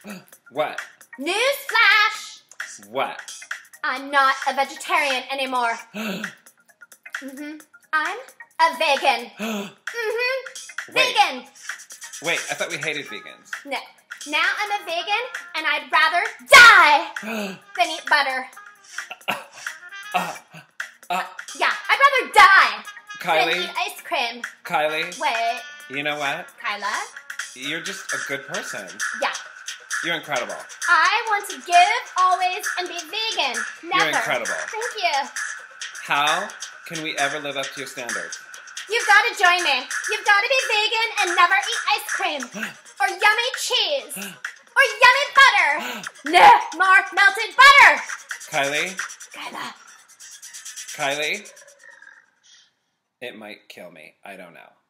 What? Newsflash! What? I'm not a vegetarian anymore. I'm a vegan. Wait. Vegan! Wait, I thought we hated vegans. No. Now I'm a vegan, and I'd rather die than eat butter. Yeah, I'd rather die Kylie? than eat ice cream. Kylie? Wait, You know what? Kyla? You're just a good person. Yeah. You're incredible. I want to give always and be vegan. Never. You're incredible. Thank you. How can we ever live up to your standards? You've got to join me. You've got to be vegan and never eat ice cream. Or yummy cheese. Or yummy butter. No more melted butter. Kylie? Kyla. Kylie? It might kill me. I don't know.